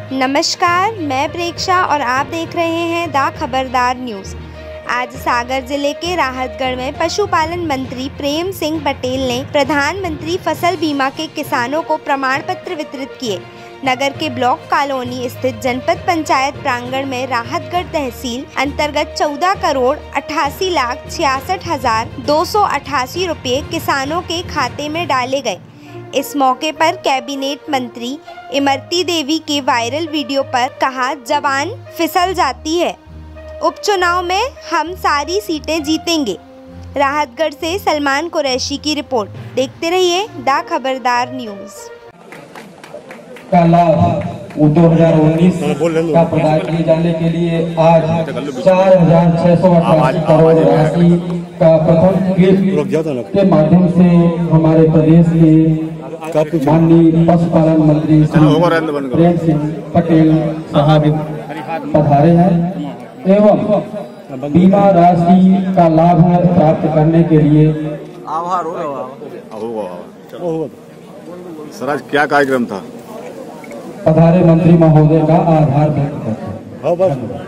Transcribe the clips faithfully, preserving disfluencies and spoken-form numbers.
नमस्कार, मैं प्रेक्षा और आप देख रहे हैं द खबरदार न्यूज़। आज सागर जिले के राहतगढ़ में पशुपालन मंत्री प्रेम सिंह पटेल ने प्रधानमंत्री फसल बीमा के किसानों को प्रमाण पत्र वितरित किए। नगर के ब्लॉक कॉलोनी स्थित जनपद पंचायत प्रांगण में राहतगढ़ तहसील अंतर्गत चौदह करोड़ अट्ठासी लाख छियासठ हजार दो सौ अट्ठासी रुपये किसानों के खाते में डाले गए। इस मौके पर कैबिनेट मंत्री इमरती देवी के वायरल वीडियो पर कहा, जवान फिसल जाती है, उपचुनाव में हम सारी सीटें जीतेंगे। राहतगढ़ से सलमान कुरैशी की रिपोर्ट। देखते रहिए द खबरदार न्यूज़। का लाभ दो हजार उन्नीस का प्रदान किए जाने के लिए आज चार हजार छह सौ अठासी करोड़ राशि का प्रथम किस्त के माध्यम से हमारे प्रदेश के माननीय पशुपालन मंत्री श्री प्रेम सिंह पटेल साहब पधारे हैं एवं बीमा राशि का लाभ प्राप्त करने के लिए सर आज क्या कार्यक्रम था? पधारे मंत्री महोदय का आभार व्यक्त करते हैं।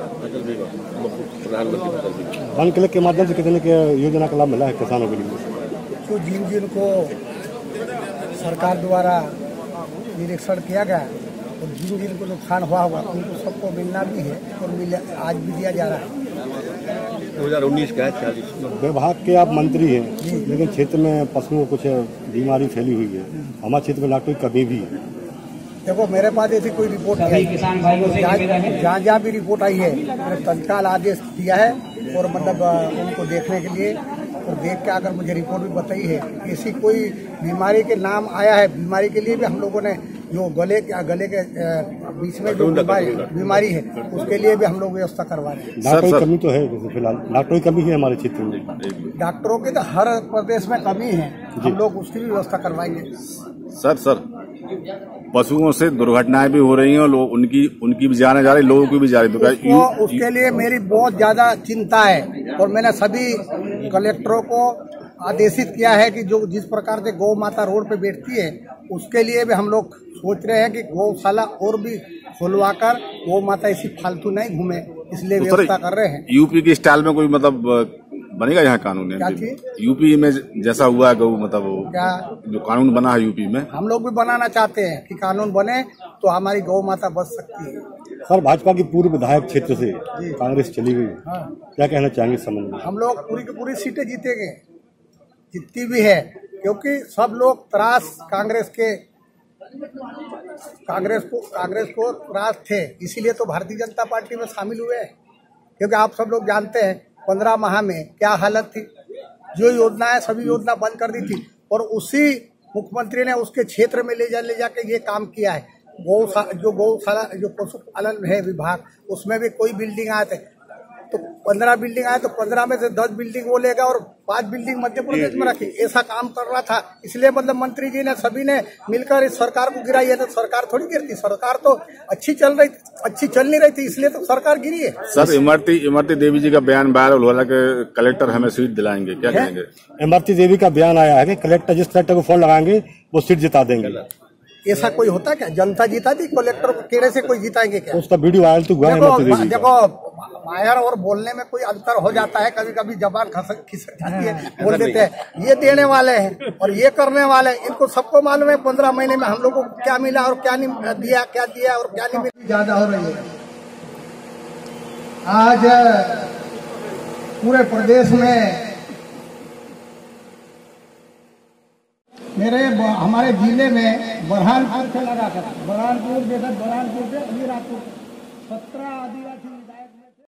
वन क्लिक के माध्यम से कितने के योजना का लाभ मिला है किसानों के लिए? तो जिन जिन को सरकार द्वारा निरीक्षण किया गया और जिन जिन को नुकसान हुआ होगा उनको सबको मिलना भी है और मिल आज भी दिया जा रहा है। दो हजार उन्नीस का चालीस विभाग के आप मंत्री हैं, लेकिन क्षेत्र में पशुओं को कुछ बीमारी फैली हुई है। हमारे क्षेत्र में डॉक्टर कभी भी है। देखो, मेरे पास ऐसी कोई रिपोर्ट नहीं है। जहाँ जहाँ भी रिपोर्ट आई है मैंने तत्काल आदेश दिया है और मतलब उनको देखने के लिए, और देख के अगर मुझे रिपोर्ट भी बताई है ऐसी कोई बीमारी के नाम आया है, बीमारी के लिए भी हम लोगों ने जो गले गले के बीच में जो बीमारी है उसके लिए भी हम लोग व्यवस्था करवा रहे हैं। डॉक्टरों की कमी तो है, फिलहाल डॉक्टरों की कमी है हमारे क्षेत्र में। डॉक्टरों की तो हर प्रदेश में कमी है, हम लोग उसकी भी व्यवस्था करवाएंगे। सर सर पशुओं से दुर्घटनाएं भी हो रही हैं और लोग उनकी उनकी भी जाने जा रही, लोगों की भी जा रही। उसको, उसके लिए मेरी बहुत ज्यादा चिंता है और मैंने सभी कलेक्टरों को आदेशित किया है कि जो जिस प्रकार से गौ माता रोड पे बैठती है उसके लिए भी हम लोग सोच रहे हैं कि गौशाला और भी खुलवाकर गौ माता ऐसी फालतू नहीं घूमे, इसलिए व्यवस्था कर रहे हैं। यूपी के स्टाइल में कोई मतलब बनेगा यहाँ कानून? यूपी में जैसा हुआ है गौ मतलब क्या जो कानून बना है यूपी में, हम लोग भी बनाना चाहते हैं कि कानून बने तो हमारी गौ माता बच सकती है। सर भाजपा की पूर्व विधायक क्षेत्र से कांग्रेस चली गई, हाँ। क्या कहना चाहेंगे संबंध में? हम लोग पूरी की पूरी सीटें जीतेंगे, जितनी भी है, क्योंकि सब लोग त्रास कांग्रेस के कांग्रेस को कांग्रेस को त्रास थे, इसीलिए तो भारतीय जनता पार्टी में शामिल हुए हैं। क्योंकि आप सब लोग जानते हैं पंद्रह माह में क्या हालत थी, जो योजना है सभी योजना बंद कर दी थी और उसी मुख्यमंत्री ने उसके क्षेत्र में ले जा ले जाके ये काम किया है। गौ जो गौशाला जो पशुपालन है विभाग, उसमें भी कोई बिल्डिंग आए थे तो पंद्रह बिल्डिंग आए तो पंद्रह में से दस बिल्डिंग वो लेगा और पांच बिल्डिंग मध्य प्रदेश में रखी, ऐसा काम कर रहा था। इसलिए मतलब मंत्री जी ने सभी ने मिलकर इस सरकार को गिराई है। तो सरकार थोड़ी गिरती, सरकार तो अच्छी चल रही अच्छी चल नहीं रही थी, इसलिए तो सरकार गिरी है। सर इमरती इमरती देवी जी का बयान वायरल हो रहा है कि कलेक्टर हमें सीट दिलाएंगे, क्या कहेंगे? इमरती देवी का बयान आया है कि कलेक्टर जिस कलेक्टर को फोन लगाएंगे वो सीट जिता देंगे। ऐसा कोई होता क्या? जनता जीता थी, कलेक्टर को केड़े से कोई जिताएंगे क्या? उसका वीडियो वायरल तो हुआ है। देखो, देखो मायर और बोलने में कोई अंतर हो जाता है, कभी कभी जबान खिसक जाती है, बोल देते हैं। ये देने वाले हैं और ये करने वाले हैं, इनको सबको मालूम है पंद्रह महीने में हम लोगों को क्या मिला और क्या नहीं दिया, क्या दिया और क्या नहीं मिला। ज्यादा हो रही है आज पूरे प्रदेश में। मेरे हमारे जिले में बुरहानपुर से लगा कर बुरहानपुर जैसा बुरहानपुर से अलीराजपुर सत्रह आदिवासी